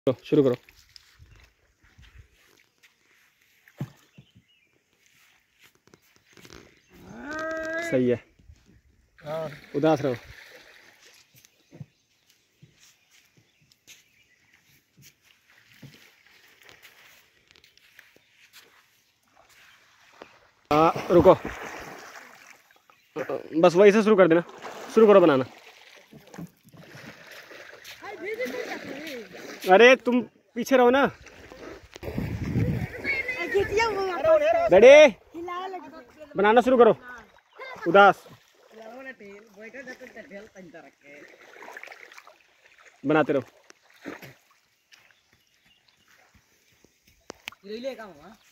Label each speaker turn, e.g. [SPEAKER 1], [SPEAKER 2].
[SPEAKER 1] शुरू करो। सही है, उदास रहो। रुको, बस वही से शुरू कर देना। शुरू करो बनाना। अरे तुम पीछे रहो ना। रेडी, बनाना शुरू करो। उदास बनाते रहो।